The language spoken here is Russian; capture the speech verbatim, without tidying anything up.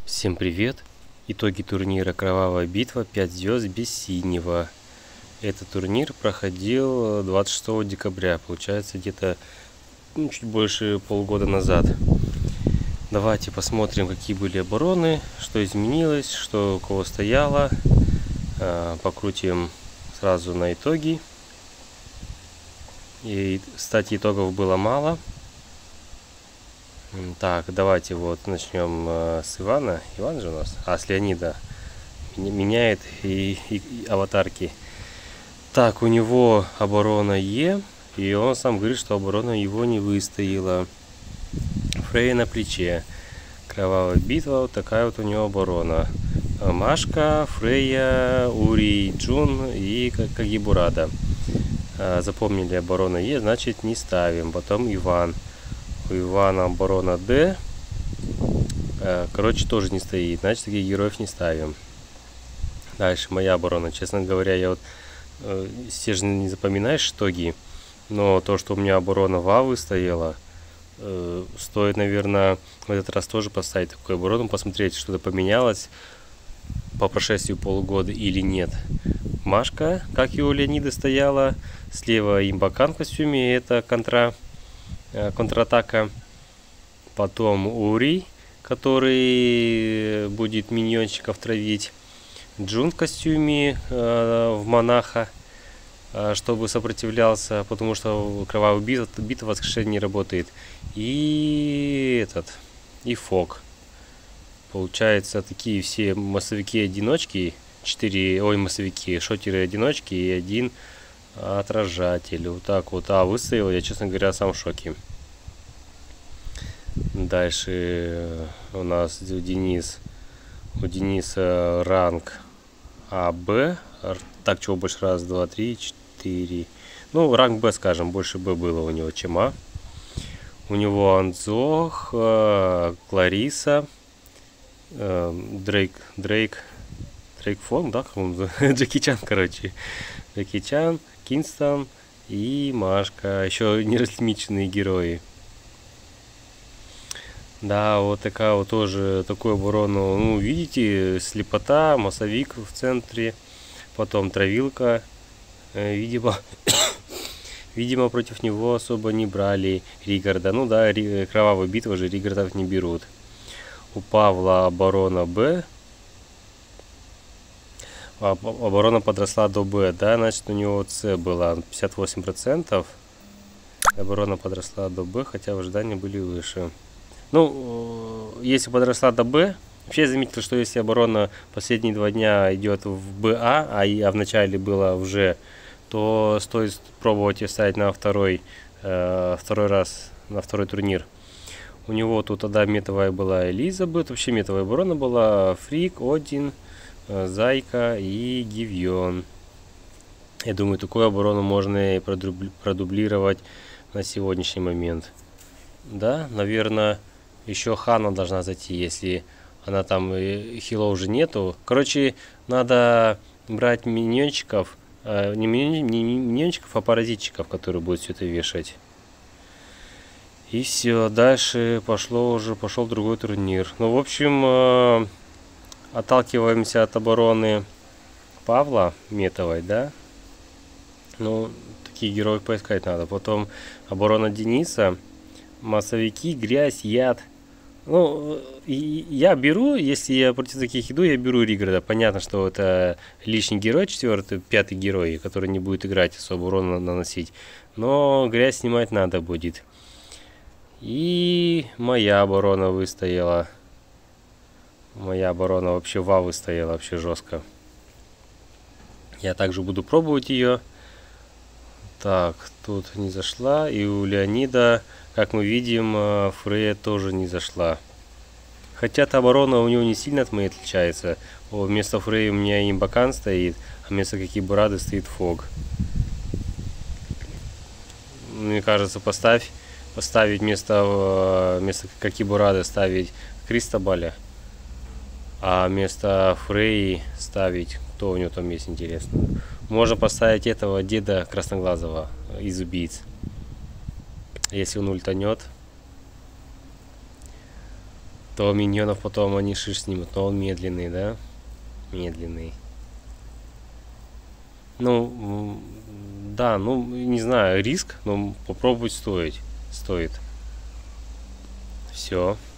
Всем привет! Итоги турнира «Кровавая битва. пять звезд без синего». Этот турнир проходил двадцать шестого декабря, получается где-то ну, чуть больше полгода назад. Давайте посмотрим, какие были обороны, что изменилось, что у кого стояло. Покрутим сразу на итоги. И, кстати, итогов было мало. Так, давайте вот начнем э, с Ивана. Иван же у нас, а с Леонида меняет и, и, и аватарки. Так, у него оборона Е, и он сам говорит, что оборона его не выстояла. Фрейя на плече. Кровавая битва, вот такая вот у него оборона. Машка, Фрейя, Ури, Джун и Кагибурада. Запомнили оборона Е, значит не ставим. Потом Иван. У Ивана оборона Д. Короче, тоже не стоит. Значит, таких героев не ставим. Дальше моя оборона. Честно говоря, я вот э, все же не запоминаешь итоги. Но то, что у меня оборона в А выстояла, э, стоит, наверное, в этот раз тоже поставить такую оборону, посмотреть, что-то поменялось по прошествию полугода или нет. Машка, как и у Леонида, стояла. Слева имбакан в костюме. Это контра. Контратака. Потом Ури, который будет миньончиков травить. Джун в костюме э, в монаха, э, чтобы сопротивлялся, потому что кровавая битва, битва воскрешения не работает. И этот, и Фок. Получается, такие все массовики-одиночки, четыре, ой, массовики, шотеры-одиночки и один отражатель. Вот так вот. А, выставил, я, честно говоря, сам в шоке. Дальше у нас у Денис. У Дениса ранг А, Б. Так, чего больше? Раз, два, три, четыре. Ну, ранг Б, скажем, больше Б было у него, чем А. У него Анзох, Клариса, Дрейк, Дрейк, Дрейк Фон, да, как он? Джеки Чан, короче. Джеки Чан, Кингстон и Машка. Еще неразличные герои. Да, вот такая вот тоже такую оборону. Ну, видите, слепота, массовик в центре, потом травилка. Видимо, видимо, против него особо не брали Ригарда. Ну да, кровавая битва же, Ригардов не берут. У Павла оборона Б. Оборона подросла до Б, да, значит у него С было пятьдесят восемь процентов. Оборона подросла до Б, хотя ожидания были выше. Ну, если подросла до Б, вообще я заметил, что если оборона последние два дня идет в БА, а, а в начале было в Ж, то стоит пробовать ее ставить на второй, э, второй раз, на второй турнир. У него тут тогда метовая была Элизабет, вообще метовая оборона была Фрик, Один, Зайка и Гивьон. Я думаю, такую оборону можно и продублировать на сегодняшний момент. Да, наверное, еще Хана должна зайти, если она там хила уже нету. Короче, надо брать миньончиков, не миньончиков, а паразитчиков, которые будут все это вешать. И все, дальше пошло уже, пошел другой турнир. Ну, в общем, отталкиваемся от обороны Павла метовой, да? Ну, таких героев поискать надо. Потом оборона Дениса, массовики, грязь, яд. Ну, я беру, если я против таких иду, я беру Ригарда. Понятно, что это лишний герой, четвертый, пятый герой, который не будет играть, особо урона наносить. Но грязь снимать надо будет. И моя оборона выстояла. Моя оборона вообще в А выстояла, вообще жестко. Я также буду пробовать ее. Так, тут не зашла. И у Леонида, как мы видим, Фрейя тоже не зашла. Хотя эта оборона у него не сильно от моей отличается. Вместо Фрейи у меня имбакан стоит, а вместо Кагибурады стоит Фог. Мне кажется, поставь, поставить вместо, вместо Кагибурады ставить Кристобаля. А вместо Фрейи ставить, кто у него там есть, интересно. Можно поставить этого деда Красноглазого из убийц. Если он ультанет. то миньонов потом они шиш снимут, но он медленный, да? Медленный. Ну, да, ну, не знаю, риск, но попробовать стоит. Стоит. Все.